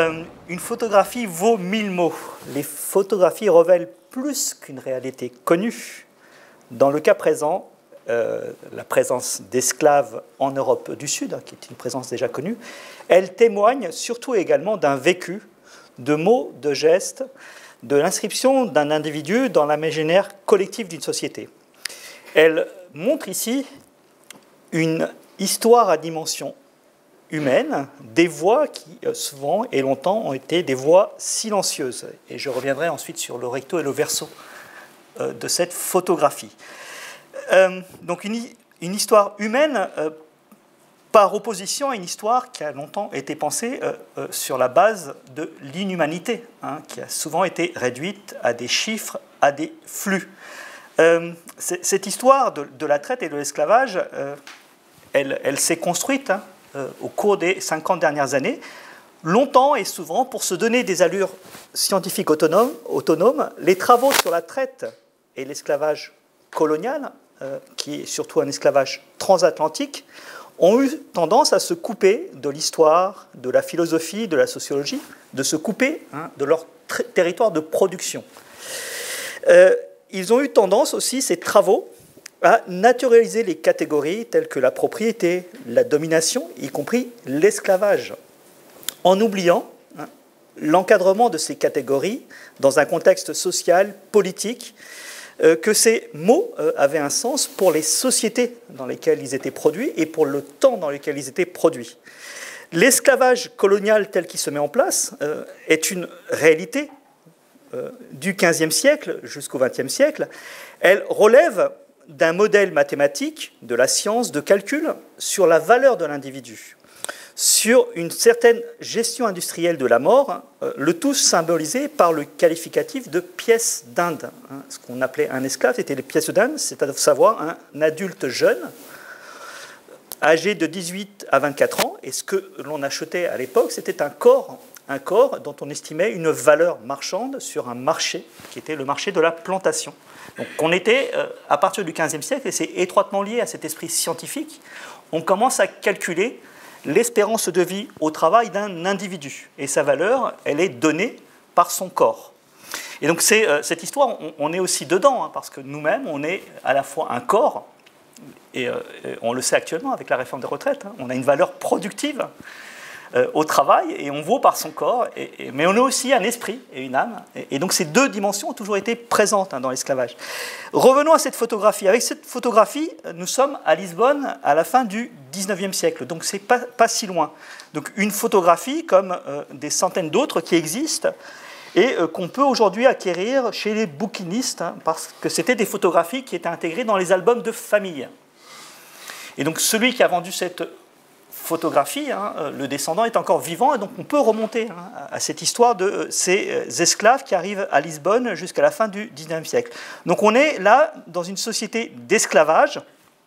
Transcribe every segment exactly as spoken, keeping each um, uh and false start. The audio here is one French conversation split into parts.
Euh, une photographie vaut mille mots. Les photographies révèlent plus qu'une réalité connue. Dans le cas présent, euh, la présence d'esclaves en Europe du Sud, hein, qui est une présence déjà connue, elle témoigne surtout également d'un vécu, de mots, de gestes, de l'inscription d'un individu dans l'imaginaire collectif d'une société. Elle montre ici une histoire à dimension humaine, des voix qui souvent et longtemps ont été des voix silencieuses. Et je reviendrai ensuite sur le recto et le verso euh, de cette photographie. Euh, donc une, une histoire humaine euh, par opposition à une histoire qui a longtemps été pensée euh, euh, sur la base de l'inhumanité, hein, qui a souvent été réduite à des chiffres, à des flux. Euh, cette histoire de, de la traite et de l'esclavage, euh, elle, elle s'est construite hein, euh, au cours des cinquante dernières années, longtemps et souvent pour se donner des allures scientifiques autonomes. autonomes les travaux sur la traite et l'esclavage colonial, euh, qui est surtout un esclavage transatlantique, ont eu tendance à se couper de l'histoire, de la philosophie, de la sociologie, de se couper hein, de leur territoire de production. Euh, ils ont eu tendance aussi, ces travaux, à naturaliser les catégories telles que la propriété, la domination, y compris l'esclavage, en oubliant hein, l'encadrement de ces catégories dans un contexte social, politique, euh, que ces mots euh, avaient un sens pour les sociétés dans lesquelles ils étaient produits et pour le temps dans lequel ils étaient produits. L'esclavage colonial tel qu'il se met en place euh, est une réalité euh, du quinzième siècle jusqu'au vingtième siècle. Elle relève d'un modèle mathématique, de la science, de calcul, sur la valeur de l'individu, sur une certaine gestion industrielle de la mort, le tout symbolisé par le qualificatif de pièce d'Inde. Ce qu'on appelait un esclave, c'était les pièces d'Inde, c'est à savoir un adulte jeune, âgé de dix-huit à vingt-quatre ans, et ce que l'on achetait à l'époque, c'était un corps, un corps dont on estimait une valeur marchande sur un marché, qui était le marché de la plantation. Donc on était, à partir du quinzième siècle, et c'est étroitement lié à cet esprit scientifique, on commence à calculer l'espérance de vie au travail d'un individu. Et sa valeur, elle est donnée par son corps. Et donc c'est, cette histoire, on, on est aussi dedans, hein, parce que nous-mêmes, on est à la fois un corps, et, euh, on le sait actuellement avec la réforme des retraites, hein, on a une valeur productive euh, au travail, et on vaut par son corps, et, et, mais on a aussi un esprit et une âme. Et, et donc ces deux dimensions ont toujours été présentes hein, dans l'esclavage. Revenons à cette photographie. Avec cette photographie, nous sommes à Lisbonne à la fin du dix-neuvième siècle, donc c'est pas, pas si loin. Donc une photographie comme euh, des centaines d'autres qui existent et euh, qu'on peut aujourd'hui acquérir chez les bouquinistes, hein, parce que c'était des photographies qui étaient intégrées dans les albums de famille. Et donc celui qui a vendu cette photographie, hein, le descendant est encore vivant, et donc on peut remonter hein, à cette histoire de ces esclaves qui arrivent à Lisbonne jusqu'à la fin du dix-neuvième siècle. Donc on est là dans une société d'esclavage,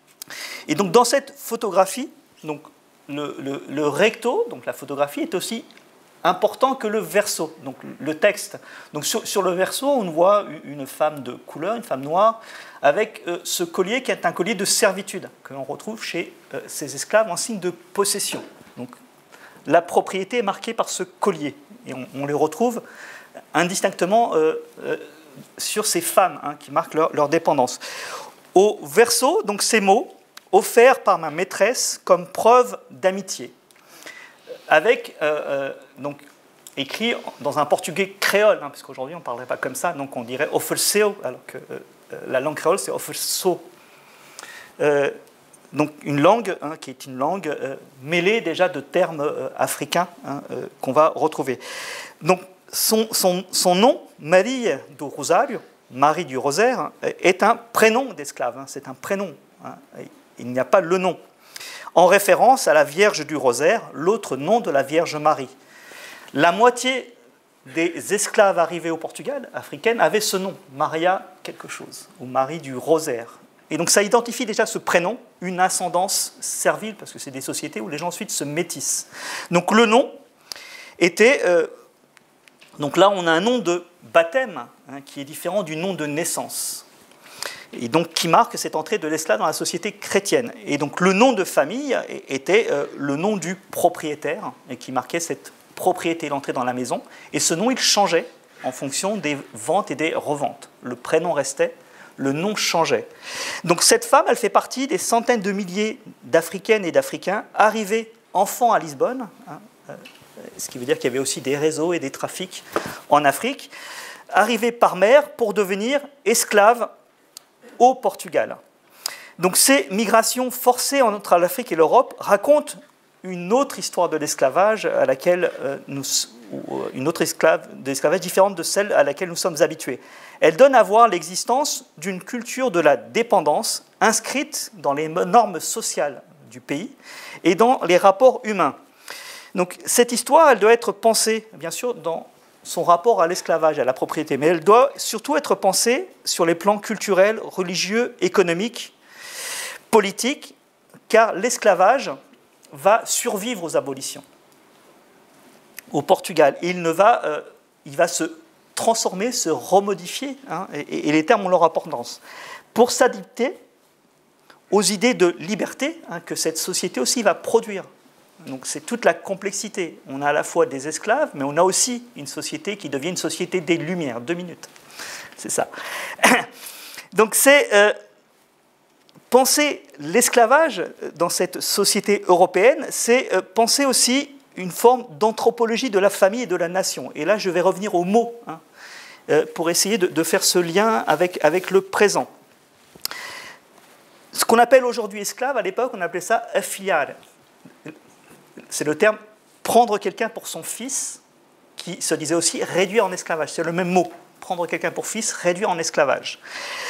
et donc dans cette photographie, donc le, le, le recto, donc la photographie, est aussi important que le verso, donc le texte. Donc sur, sur le verso, on voit une femme de couleur, une femme noire, avec euh, ce collier qui est un collier de servitude, que l'on retrouve chez euh, ces esclaves en signe de possession. Donc la propriété est marquée par ce collier, et on, on les retrouve indistinctement euh, euh, sur ces femmes hein, qui marquent leur, leur dépendance. Au verso, donc ces mots, offerts par ma maîtresse comme preuve d'amitié, avec, euh, euh, donc, écrit dans un portugais créole, hein, parce qu'aujourd'hui on ne parlerait pas comme ça, donc on dirait ofereceu, alors que euh, la langue créole c'est ofereço. Euh, donc une langue hein, qui est une langue euh, mêlée déjà de termes euh, africains hein, euh, qu'on va retrouver. Donc son, son, son nom, Marie do Rosário, Marie du Rosaire, est un prénom d'esclave, hein, c'est un prénom, hein, il n'y a pas le nom, en référence à la Vierge du Rosaire, l'autre nom de la Vierge Marie. La moitié des esclaves arrivés au Portugal, africaines, avaient ce nom, Maria quelque chose, ou Marie du Rosaire. Et donc ça identifie déjà ce prénom, une ascendance servile, parce que c'est des sociétés où les gens ensuite se métissent. Donc le nom était... Euh, donc là, on a un nom de baptême, hein, qui est différent du nom de naissance, et donc qui marque cette entrée de l'esclave dans la société chrétienne. Et donc le nom de famille était euh, le nom du propriétaire, et qui marquait cette propriété, il entrait dans la maison, et ce nom, il changeait en fonction des ventes et des reventes. Le prénom restait, le nom changeait. Donc cette femme, elle fait partie des centaines de milliers d'Africaines et d'Africains arrivés enfants à Lisbonne, hein, euh, ce qui veut dire qu'il y avait aussi des réseaux et des trafics en Afrique, arrivés par mer pour devenir esclaves au Portugal. Donc ces migrations forcées entre l'Afrique et l'Europe racontent une autre histoire de l'esclavage à laquelle euh, nous, ou une autre esclave, de l'esclavage différente de celle à laquelle nous sommes habitués. Elle donne à voir l'existence d'une culture de la dépendance inscrite dans les normes sociales du pays et dans les rapports humains. Donc cette histoire, elle doit être pensée, bien sûr, dans son rapport à l'esclavage, à la propriété, mais elle doit surtout être pensée sur les plans culturels, religieux, économiques, politiques, car l'esclavage va survivre aux abolitions. Au Portugal, il, ne va, euh, il va se transformer, se remodifier, hein, et, et les termes ont leur importance, pour s'adapter aux idées de liberté, hein, que cette société aussi va produire. Donc c'est toute la complexité. On a à la fois des esclaves, mais on a aussi une société qui devient une société des Lumières. Deux minutes, c'est ça. Donc c'est euh, penser l'esclavage dans cette société européenne, c'est euh, penser aussi une forme d'anthropologie de la famille et de la nation. Et là, je vais revenir aux mots, hein, euh, pour essayer de, de faire ce lien avec, avec le présent. Ce qu'on appelle aujourd'hui esclave, à l'époque, on appelait ça afiliar. C'est le terme prendre quelqu'un pour son fils, qui se disait aussi réduire en esclavage. C'est le même mot, prendre quelqu'un pour fils, réduire en esclavage.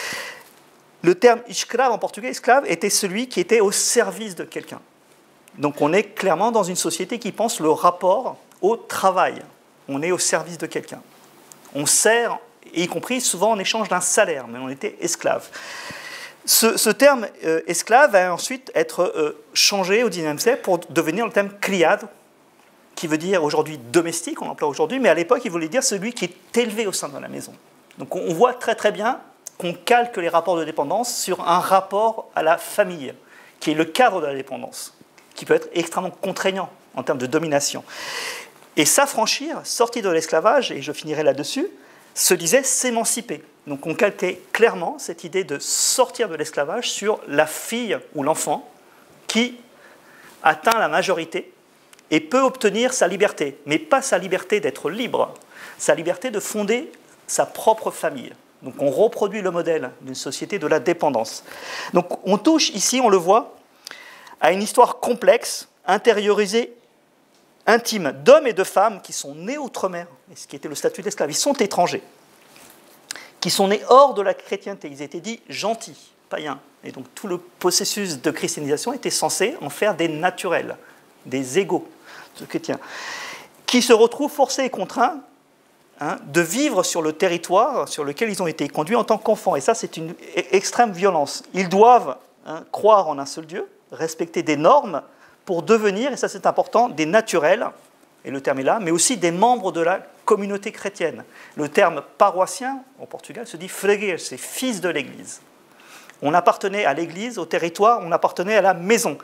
Le terme esclave en portugais, esclave, était celui qui était au service de quelqu'un. Donc on est clairement dans une société qui pense le rapport au travail. On est au service de quelqu'un. On sert, y compris souvent en échange d'un salaire, mais on était esclave. Ce, ce terme euh, esclave va ensuite être euh, changé au dix-neuvième siècle pour devenir le terme criado, qui veut dire aujourd'hui domestique, on l'emploie aujourd'hui, mais à l'époque il voulait dire celui qui est élevé au sein de la maison. Donc on voit très très bien qu'on calque les rapports de dépendance sur un rapport à la famille, qui est le cadre de la dépendance, qui peut être extrêmement contraignant en termes de domination. Et s'affranchir, sortir de l'esclavage, et je finirai là-dessus, se disait s'émanciper. Donc on calquait clairement cette idée de sortir de l'esclavage sur la fille ou l'enfant qui atteint la majorité et peut obtenir sa liberté, mais pas sa liberté d'être libre, sa liberté de fonder sa propre famille. Donc on reproduit le modèle d'une société de la dépendance. Donc on touche ici, on le voit, à une histoire complexe, intériorisée, intime, d'hommes et de femmes qui sont nés outre-mer, ce qui était le statut d'esclave, ils sont étrangers, qui sont nés hors de la chrétienté, ils étaient dits gentils, païens. Et donc tout le processus de christianisation était censé en faire des naturels, des égaux de chrétiens, qui se retrouvent forcés et contraints, hein, de vivre sur le territoire sur lequel ils ont été conduits en tant qu'enfants. Et ça, c'est une extrême violence. Ils doivent, hein, croire en un seul Dieu, respecter des normes pour devenir, et ça c'est important, des naturels, et le terme est là, mais aussi des membres de la communauté chrétienne. Le terme paroissien, au Portugal, se dit freguês, c'est fils de l'Église. On appartenait à l'Église, au territoire, on appartenait à la maison.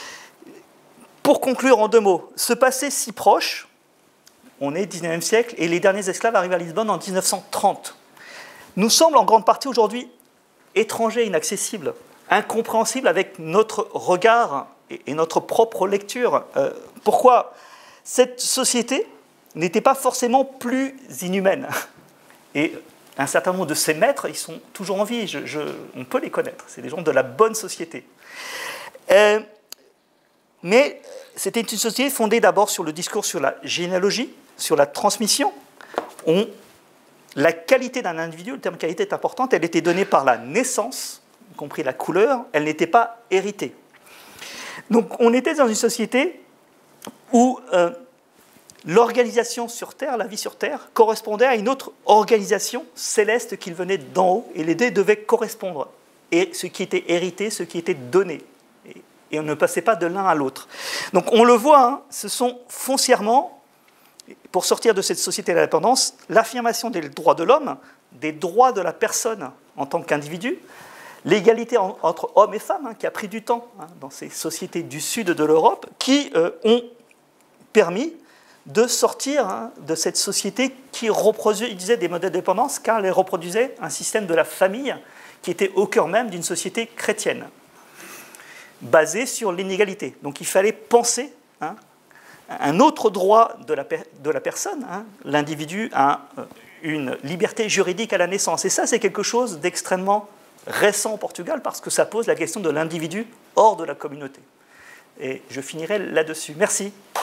Pour conclure en deux mots, ce passé si proche, on est au dix-neuvième siècle, et les derniers esclaves arrivent à Lisbonne en dix-neuf cent trente, nous semble en grande partie aujourd'hui étrangers, inaccessibles, incompréhensibles avec notre regard et notre propre lecture. Euh, pourquoi cette société n'était pas forcément plus inhumaine. Et un certain nombre de ses maîtres, ils sont toujours en vie, je, je, on peut les connaître, c'est des gens de la bonne société. Euh, mais c'était une société fondée d'abord sur le discours sur la généalogie, sur la transmission. On, la qualité d'un individu, le terme qualité est important, elle était donnée par la naissance, y compris la couleur, elle n'était pas héritée. Donc on était dans une société où euh, l'organisation sur Terre, la vie sur Terre, correspondait à une autre organisation céleste qui venait d'en haut, et les deux devaient correspondre. Et ce qui était hérité, ce qui était donné. Et, et on ne passait pas de l'un à l'autre. Donc on le voit, hein, ce sont foncièrement, pour sortir de cette société de la dépendance, l'affirmation des droits de l'homme, des droits de la personne en tant qu'individu, l'égalité entre hommes et femmes, hein, qui a pris du temps, hein, dans ces sociétés du sud de l'Europe, qui euh, ont permis de sortir hein, de cette société qui reproduisait des modèles de dépendance, car elle reproduisait un système de la famille qui était au cœur même d'une société chrétienne, basée sur l'inégalité. Donc il fallait penser hein, un autre droit de la, de la personne. Hein. L'individu a une liberté juridique à la naissance. Et ça, c'est quelque chose d'extrêmement récent au Portugal, parce que ça pose la question de l'individu hors de la communauté. Et je finirai là-dessus. Merci.